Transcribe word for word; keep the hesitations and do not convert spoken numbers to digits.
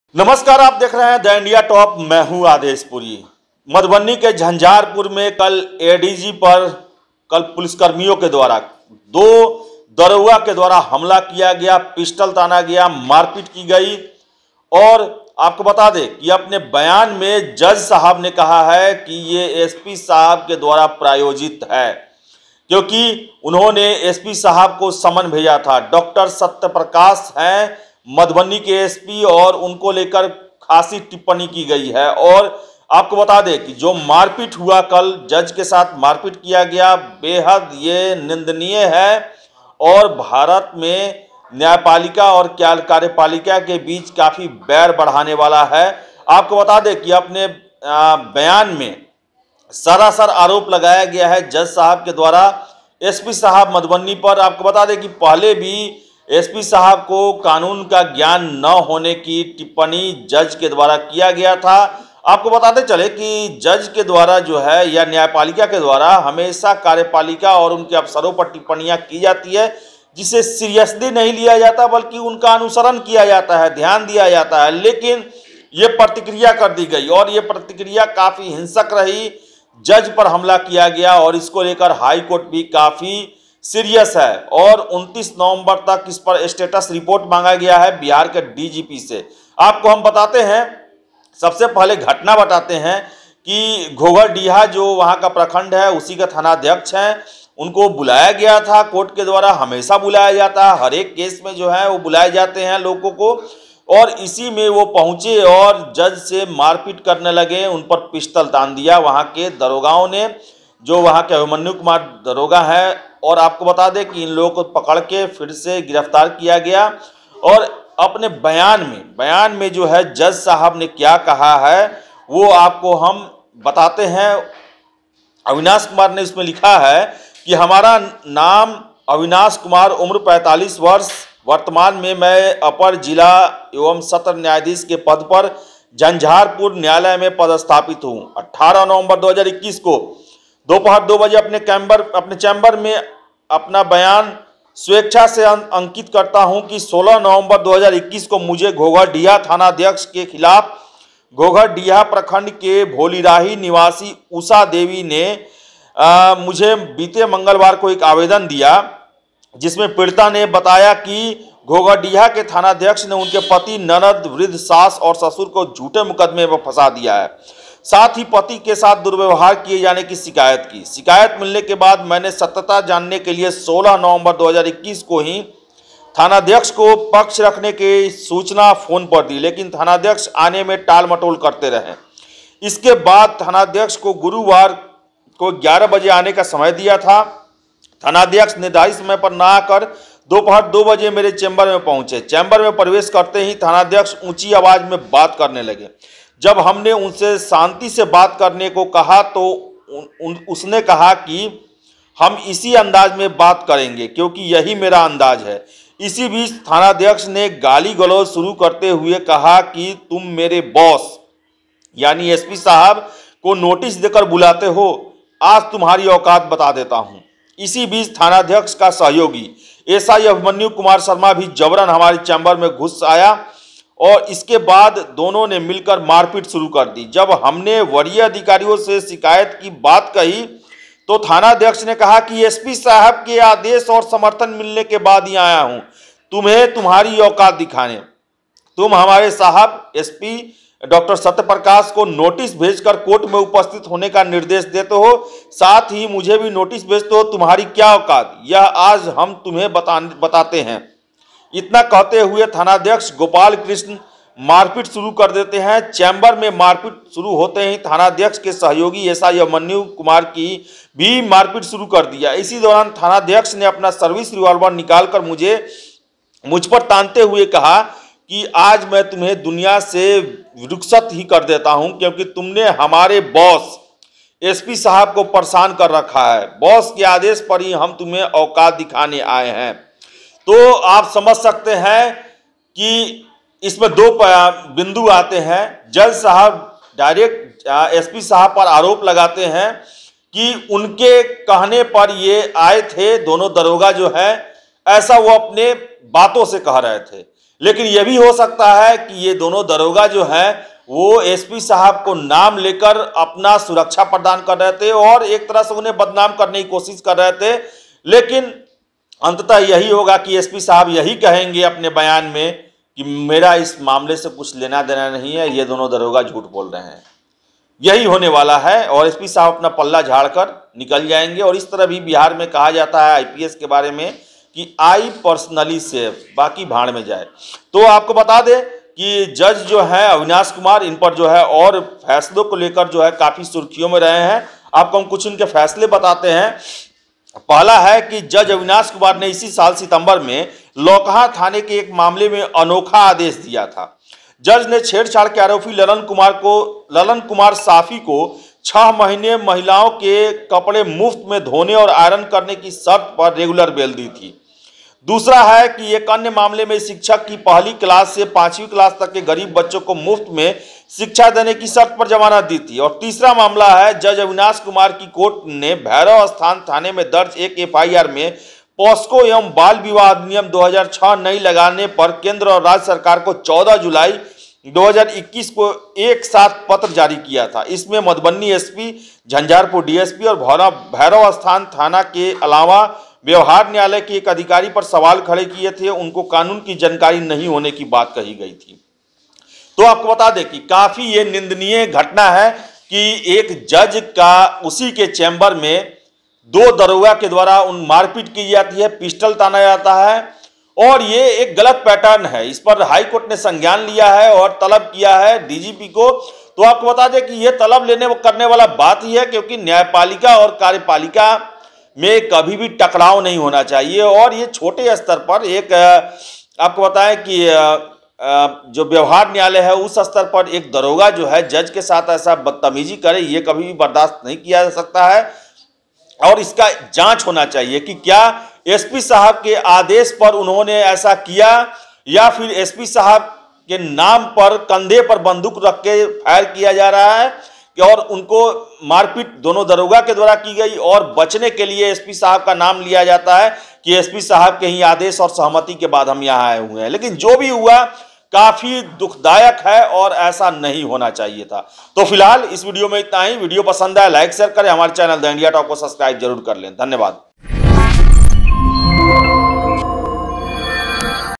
नमस्कार, आप देख रहे हैं द इंडिया टॉप। मैं हूं आदेशपुरी। मधुबनी के झंझारपुर में कल एडीजी पर कल पुलिसकर्मियों के द्वारा दो दरोगा के द्वारा हमला किया गया, पिस्टल ताना गया, मारपीट की गई। और आपको बता दें कि अपने बयान में जज साहब ने कहा है कि ये एसपी साहब के द्वारा प्रायोजित है, क्योंकि उन्होंने एसपी साहब को समन भेजा था। डॉक्टर सत्यप्रकाश हैं मधुबनी के एसपी और उनको लेकर खासी टिप्पणी की गई है। और आपको बता दें कि जो मारपीट हुआ, कल जज के साथ मारपीट किया गया, बेहद ये निंदनीय है और भारत में न्यायपालिका और कार्यपालिका के बीच काफ़ी बैर बढ़ाने वाला है। आपको बता दें कि अपने बयान में सरासर आरोप लगाया गया है जज साहब के द्वारा एसपी साहब मधुबनी पर। आपको बता दें कि पहले भी एसपी साहब को कानून का ज्ञान न होने की टिप्पणी जज के द्वारा किया गया था। आपको बताते चले कि जज के द्वारा जो है या न्यायपालिका के द्वारा हमेशा कार्यपालिका और उनके अफसरों पर टिप्पणियां की जाती है, जिसे सीरियसली नहीं लिया जाता, बल्कि उनका अनुसरण किया जाता है, ध्यान दिया जाता है। लेकिन ये प्रतिक्रिया कर दी गई और ये प्रतिक्रिया काफ़ी हिंसक रही। जज पर हमला किया गया और इसको लेकर हाई कोर्ट भी काफ़ी सीरियस है और उनतीस नवंबर तक इस पर स्टेटस रिपोर्ट मांगा गया है बिहार के डीजीपी से। आपको हम बताते हैं, सबसे पहले घटना बताते हैं कि घोघरडीहा जो वहां का प्रखंड है उसी का थानाध्यक्ष हैं, उनको बुलाया गया था कोर्ट के द्वारा। हमेशा बुलाया जाता है, हर एक केस में जो है वो बुलाए जाते हैं लोगों को। और इसी में वो पहुंचे और जज से मारपीट करने लगे, उन पर पिस्टल तान दिया वहां के दरोगाओं ने, जो वहां के अभिमन्यु कुमार दरोगा है। और आपको बता दें कि इन लोगों को पकड़ के फिर से गिरफ्तार किया गया। और अपने बयान में बयान में जो है जज साहब ने क्या कहा है वो आपको हम बताते हैं। अविनाश कुमार ने इसमें लिखा है कि हमारा नाम अविनाश कुमार, उम्र पैंतालीस वर्ष, वर्तमान में मैं अपर जिला एवं सत्र न्यायाधीश के पद पर झंझारपुर न्यायालय में पदस्थापित हूँ। अठारह नवंबर दो हज़ार इक्कीस को दोपहर दो बजे अपने कैम्बर अपने चैम्बर में अपना बयान स्वेच्छा से अंकित करता हूं कि सोलह नवंबर दो हज़ार इक्कीस को मुझे घोघरडीहा थानाध्यक्ष के खिलाफ घोघरडीहा प्रखंड के भोलीराही निवासी उषा देवी ने आ, मुझे बीते मंगलवार को एक आवेदन दिया, जिसमें पीड़िता ने बताया कि घोघरडीहा के थानाध्यक्ष ने उनके पति, ननद, वृद्ध सास और ससुर को झूठे मुकदमे में फंसा दिया है। साथ ही पति के साथ दुर्व्यवहार किए जाने की शिकायत की। शिकायत मिलने के बाद मैंने सत्यता जानने के लिए सोलह नवंबर दो हज़ार इक्कीस को ही थानाध्यक्ष को पक्ष रखने की सूचना फोन पर दी, लेकिन थानाध्यक्ष आने में टाल मटोल करते रहे। इसके बाद थानाध्यक्ष को गुरुवार को ग्यारह बजे आने का समय दिया था। थानाध्यक्ष निर्धारित समय पर न आकर दोपहर दो बजे मेरे चैम्बर में पहुंचे। चैम्बर में प्रवेश करते ही थानाध्यक्ष ऊंची आवाज में बात करने लगे। जब हमने उनसे शांति से बात करने को कहा तो उन, उन, उसने कहा कि हम इसी अंदाज में बात करेंगे क्योंकि यही मेरा अंदाज है। इसी बीच थानाध्यक्ष ने गाली गलौज शुरू करते हुए कहा कि तुम मेरे बॉस यानी एसपी साहब को नोटिस देकर बुलाते हो, आज तुम्हारी औकात बता देता हूं। इसी बीच थानाध्यक्ष का सहयोगी एसआई अभिमन्यु कुमार शर्मा भी जबरन हमारे चैम्बर में घुस आया और इसके बाद दोनों ने मिलकर मारपीट शुरू कर दी। जब हमने वरीय अधिकारियों से शिकायत की बात कही तो थानाध्यक्ष ने कहा कि एसपी साहब के आदेश और समर्थन मिलने के बाद ही आया हूं तुम्हें तुम्हारी औकात दिखाने। तुम हमारे साहब एसपी डॉक्टर सत्यप्रकाश को नोटिस भेजकर कोर्ट में उपस्थित होने का निर्देश देते हो, साथ ही मुझे भी नोटिस भेजते हो। तुम्हारी क्या औकात, यह आज हम तुम्हें बता बताते हैं। इतना कहते हुए थानाध्यक्ष गोपाल कृष्ण मारपीट शुरू कर देते हैं। चैम्बर में मारपीट शुरू होते ही थानाध्यक्ष के सहयोगी एसआई अभिमन्यु कुमार की भी मारपीट शुरू कर दिया। इसी दौरान थानाध्यक्ष ने अपना सर्विस रिवॉल्वर निकालकर मुझे मुझ पर तानते हुए कहा कि आज मैं तुम्हें दुनिया से रुखसत ही कर देता हूं, क्योंकि तुमने हमारे बॉस एसपी साहब को परेशान कर रखा है। बॉस के आदेश पर ही हम तुम्हें औकात दिखाने आए हैं। तो आप समझ सकते हैं कि इसमें दो बिंदु आते हैं। जज साहब डायरेक्ट एसपी साहब पर आरोप लगाते हैं कि उनके कहने पर ये आए थे दोनों दरोगा जो है, ऐसा वो अपने बातों से कह रहे थे। लेकिन यह भी हो सकता है कि ये दोनों दरोगा जो हैं वो एसपी साहब को नाम लेकर अपना सुरक्षा प्रदान कर रहे थे और एक तरह से उन्हें बदनाम करने की कोशिश कर रहे थे। लेकिन अंततः यही होगा कि एसपी साहब यही कहेंगे अपने बयान में कि मेरा इस मामले से कुछ लेना देना नहीं है, ये दोनों दरोगा झूठ बोल रहे हैं। यही होने वाला है और एसपी साहब अपना पल्ला झाड़कर निकल जाएंगे। और इस तरह भी बिहार में कहा जाता है आईपीएस के बारे में कि आई पर्सनली सेफ, बाकी भाड़ में जाए। तो आपको बता दें कि जज जो है अविनाश कुमार, इन पर जो है और फैसलों को लेकर जो है काफ़ी सुर्खियों में रहे हैं। आपको हम कुछ इनके फैसले बताते हैं। पहला है कि जज अविनाश कुमार ने इसी साल सितंबर में लौकहा थाने के एक मामले में अनोखा आदेश दिया था। जज ने छेड़छाड़ के आरोपी ललन कुमार को ललन कुमार साफी को छह महीने महिलाओं के कपड़े मुफ्त में धोने और आयरन करने की शर्त पर रेगुलर बेल दी थी। दूसरा है कि एक अन्य मामले में शिक्षक की पहली क्लास से पांचवी क्लास तक के गरीब बच्चों को मुफ्त में शिक्षा देने की शर्त पर जमानत दी थी। और तीसरा मामला है जज अविनाश कुमार की कोर्ट ने भैरव स्थान थाने में दर्ज एक एफआईआर में पॉस्को एवं बाल विवाह अधिनियम दो हज़ार छह नहीं लगाने पर केंद्र और राज्य सरकार को चौदह जुलाई दो हज़ार इक्कीस को एक साथ पत्र जारी किया था। इसमें मधुबनी एसपी, झंझारपुर डीएसपी और भैरव स्थान थाना के अलावा व्यवहार न्यायालय के एक अधिकारी पर सवाल खड़े किए थे। उनको कानून की जानकारी नहीं होने की बात कही गई थी। तो आपको बता दें कि काफी ये निंदनीय घटना है कि एक जज का उसी के चैम्बर में दो दरोगा के द्वारा उन मारपीट की जाती है, पिस्टल ताना जाता है और ये एक गलत पैटर्न है। इस पर हाई कोर्ट ने संज्ञान लिया है और तलब किया है डीजीपी को। तो आपको बता दें कि ये तलब लेने करने वाला बात ही है, क्योंकि न्यायपालिका और कार्यपालिका में कभी भी टकराव नहीं होना चाहिए। और ये छोटे स्तर पर एक आपको बताएं कि जो व्यवहार न्यायालय है उस स्तर पर एक दरोगा जो है जज के साथ ऐसा बदतमीजी करे, ये कभी भी बर्दाश्त नहीं किया जा सकता है। और इसका जांच होना चाहिए कि क्या एसपी साहब के आदेश पर उन्होंने ऐसा किया या फिर एसपी साहब के नाम पर कंधे पर बंदूक रख के फायर किया जा रहा है कि और उनको मारपीट दोनों दरोगा के द्वारा की गई और बचने के लिए एसपी साहब का नाम लिया जाता है कि एसपी साहब के ही आदेश और सहमति के बाद हम यहाँ आए हुए हैं। लेकिन जो भी हुआ काफी दुखदायक है और ऐसा नहीं होना चाहिए था। तो फिलहाल इस वीडियो में इतना ही। वीडियो पसंद आए लाइक शेयर करें, हमारे चैनल द इंडिया टॉप को सब्सक्राइब जरूर कर लें। धन्यवाद।